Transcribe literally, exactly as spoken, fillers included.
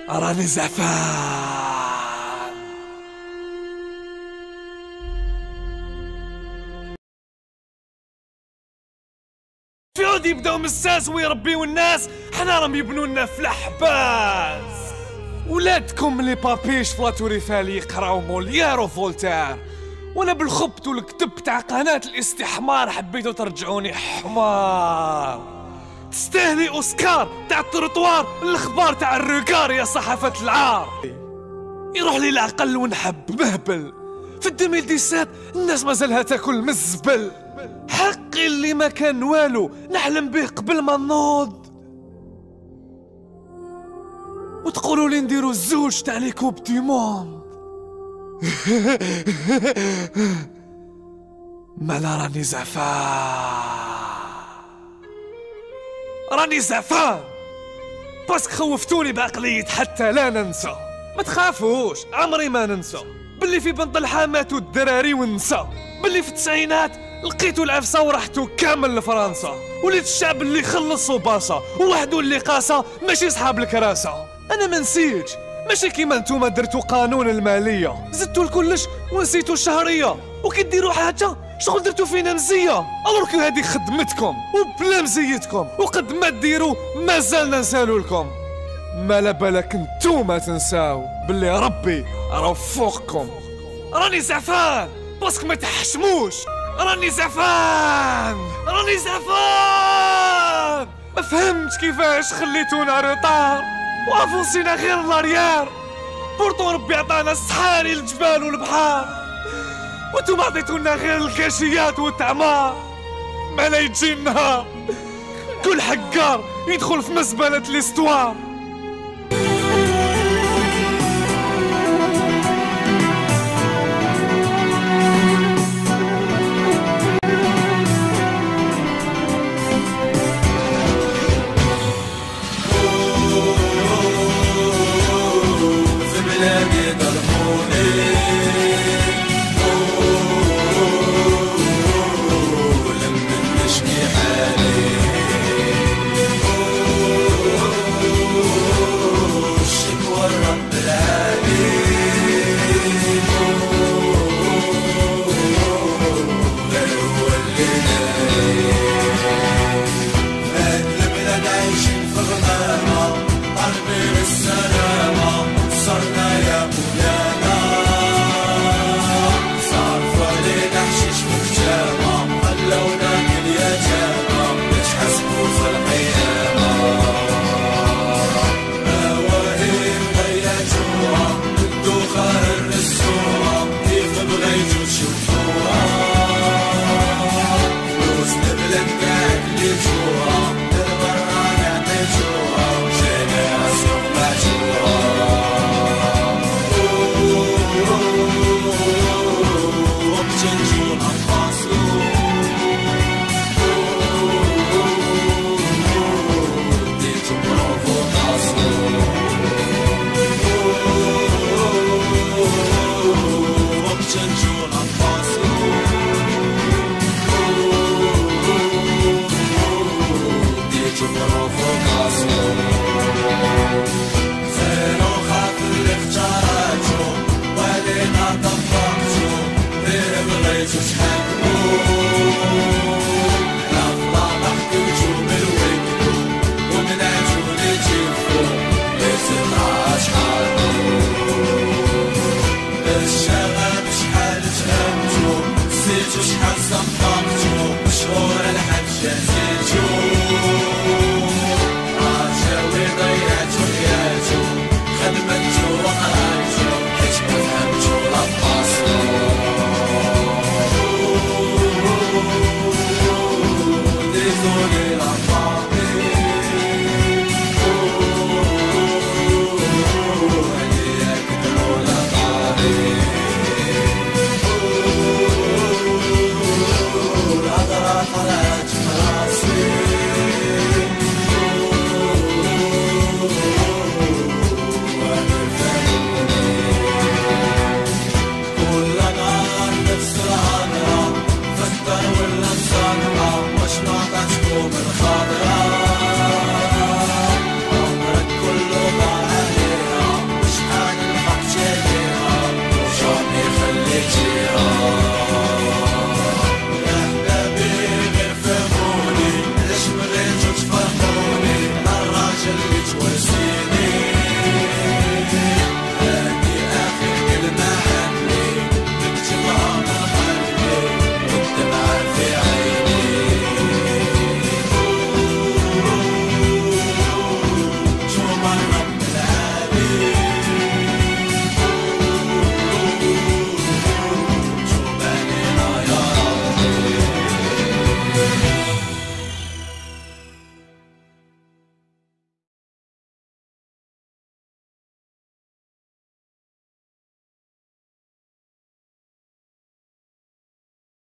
راني زعفان. في عود يبداو من الساس ويربيو الناس، حنا راهم يبنوا لنا في الحباس. ولادكم لي بابيش فلاتوري فالي يقراو موليير وفولتير، وانا بالخبط والكتب تاع قناة الاستحمار حبيتو ترجعوني حمار. تستاهلي اوسكار تاع التروطوار، الاخبار تاع الركار يا صحافة العار. يروح لي العقل ونحب مهبل، في ألفين وسبعطاش الناس مازالها تاكل من الزبل. حقي اللي ما كان والو نحلم به قبل ما نوض، وتقولوا لي نديرو الزوج تاع لي كوب دي موند. مالا راني زعفان، راني زعفان باسك خوفتوني بعقلية حتى لا ننسى. ما تخافوش عمري ما ننسى باللي في بنت الحامات والدراري ونسى، باللي في التسعينات لقيتو العفسة ورحتو كامل لفرنسا، وليت الشعب اللي خلص وباصة ووحدو اللي قاسة ماشي صحاب الكراسة. انا ما نسيتش، ماشي كيما نتوما درتو قانون المالية زدتو لكلش ونسيتو الشهرية، وكي ديرو حاجة شغل درتو فينا مزية. الوركو هادي خدمتكم وبلا مزيتكم، وقد ما ديرو مازالنا نسالو لكم. مالا بالك نتوما تنساو باللي ربي راه فوقكم. راني زعفان باسك ما تحشموش، راني زعفان راني زعفان. ما فهمتش كيفاش خليتونا ريطار وافونسينا غير لاريار، بورتو ربي عطانا الصحاري الجبال والبحار، وانتوما عطيتونا غير الكاشيات والتعمار. مالا يجي النهار كل حقار يدخل في مزبلة الاستوار،